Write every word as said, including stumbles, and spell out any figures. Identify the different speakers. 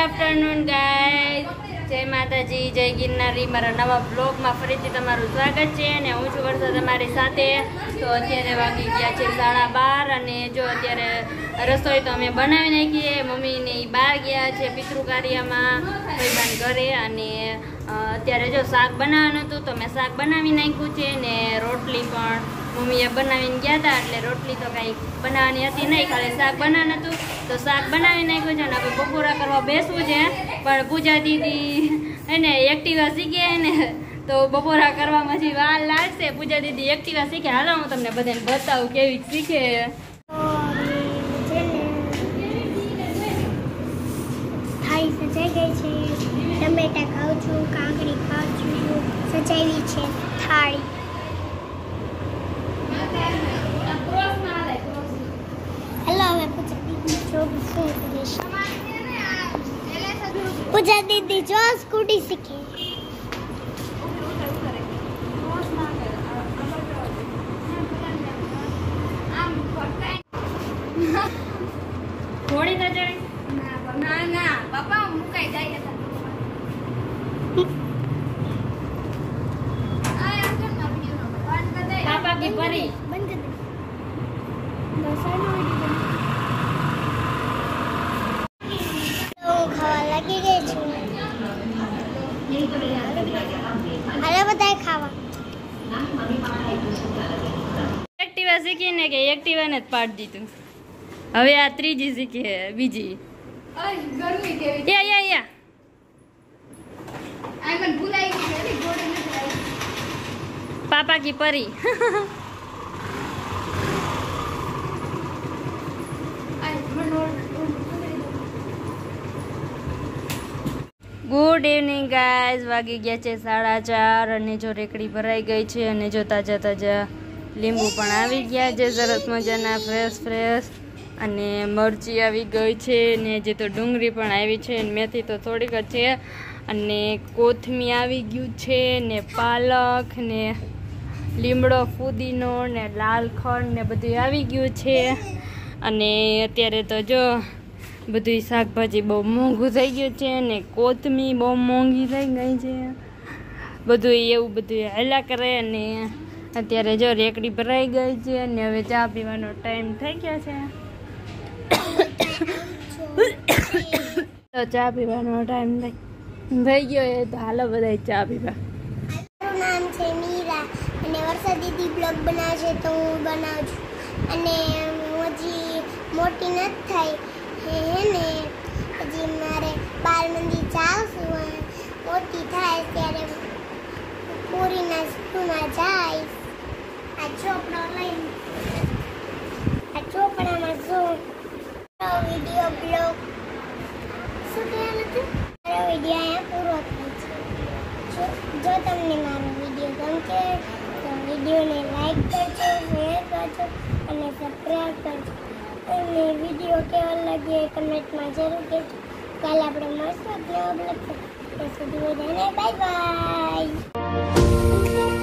Speaker 1: Afternoon guys, जय माताजी, जय गिरनारी। मारा नवा ब्लॉग में फरीथी तमारुं स्वागत है। ने हूँ छुं वर्षा तमारी साथे। तो अत्यारे वागी गया छे साढ़ा बार अने जो अत्यारे रसोई तो अमे बनावी नाखीए। मम्मी ने ई बहार गया छे पितृ कार्यमां भाईबान घरे अने अत्यारे जो शाक बनाववानुं हतुं तो मैं शाक बनावी नाख्युं छे ने रोटली पण मम्मीए बनावीने गया था एटले रोटली तो कई बनाववानी हती नहीं, खाली शाक बनाववानुं हतुं तो शाक बनावी नाख्युं छे अने हवे बपोरा करवा बेसवुं छे। पण पूजा दीदी एने एक्टिवा शीखे ने तो बपोरा करवामां जी वार लागशे। पूजा दीदी एक्टिवा शीखे, हालो हुं तमने बधाने बतावुं केवी शीखे।
Speaker 2: थाળી સજાઈ ગઈ છે, ટમેટા ખાઉં છું, કાકડી ખાઉં છું, સજાવી છે થાળી। હેલો, હવે પૂજા દીદી જો શું કરીશ। પૂજા દીદી જો સ્કૂટી શીખે।
Speaker 1: ઘોડી તો ચડી
Speaker 2: ના ના બાપા મુકાઈ જાય હતા।
Speaker 1: पापा की परी
Speaker 2: બંધ કરી દે બસાનો વિડિયો તો ખાવા લાગી ગઈ છું। હાલો બધાય ખાવા।
Speaker 1: एक्टिवा शीखी ने के एक्टिवा ने पाड़ दीधुं। हवे आ त्रीजी शीखी है बीजी।
Speaker 2: ઓય ગરમી કેવી
Speaker 1: या या या
Speaker 2: આઈ મન ભૂલાઈ ગઈ છે ગોળી નથી આવી।
Speaker 1: पापा की परी
Speaker 2: આઈ મન
Speaker 1: गुड इवनिंग गाइस। वागी गया छे साढ़ा चार अने जो रेकड़ी भराई गई छे अने जो ताजा ताजा લીંબુ પણ આવી ગયા છે સરસ મજાના ફ્રેશ ફ્રેશ અને મરચી આવી ગઈ છે ને જે તો ડુંગળી પણ આવી છે ને મેથી તો થોડીક જ છે અને કોથમી આવી ગયું છે ને પાલક ને લીમડો ફુદીનો ને લાલ ખંડ ને બધું આવી ગયું છે અને અત્યારે તો જો બધું શાકભાજી બહુ મોંઘું થઈ ગયું છે ને કોથમી બહુ મોંઘી થઈ ગઈ છે। બધું એવું બધું હાલ્યા કરે અને અત્યારે જો રેકડી ભરાઈ ગઈ છે અને હવે ચા પીવાનો ટાઈમ થઈ ગયો છે તો ચા પીવાનો ટાઈમ થઈ ગયો એ તો હાલો બધા ચા પીવા।
Speaker 2: મારું નામ છે મીરા અને વર્ષા દીદી બ્લોગ બનાવશે તો હું બનાવું છું અને હું હજી મોટી નથી થઈ હે ને હજી મારે બાર મંદી ચાલશું મોટી થાય ત્યારે પૂરીના સ્કૂલમાં જઈશ। આ ચોપડો લઈને આ ચોપડામાં શું વિડીયો બ્લોગ શું કહેવાનું હતું મારો વિડીયો અહીંયા પૂરો થાય છે। જો તમને મારો વિડીયો ગમશે તો વિડીયોને લાઈક કરજો, શેર કરજો અને સબસ્ક્રાઈબ કરજો અને વિડીયો કેવો લાગ્યો એ કમેન્ટમાં જરૂર કહેજો। કાલે આપણે મળશું નવા બ્લોગ સાથે, ત્યાં સુધી બધાને બાય બાય।